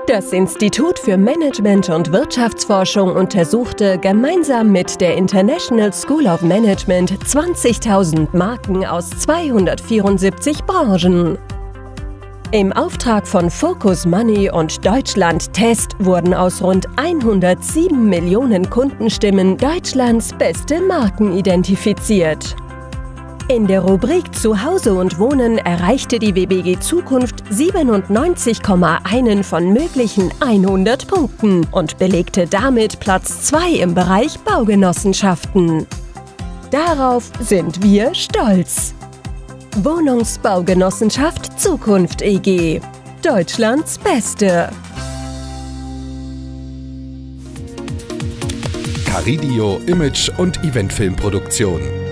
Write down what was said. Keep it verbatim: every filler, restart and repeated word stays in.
Das Institut für Management und Wirtschaftsforschung untersuchte gemeinsam mit der International School of Management zwanzigtausend Marken aus zweihundertvierundsiebzig Branchen. Im Auftrag von Focus Money und Deutschland Test wurden aus rund hundertsieben Millionen Kundenstimmen Deutschlands beste Marken identifiziert. In der Rubrik Zuhause und Wohnen erreichte die W B G Zukunft siebenundneunzig Komma eins von möglichen hundert Punkten und belegte damit Platz zwei im Bereich Baugenossenschaften. Darauf sind wir stolz. Wohnungsbaugenossenschaft Zukunft E G. Deutschlands Beste. Caridio Image- und Eventfilmproduktion.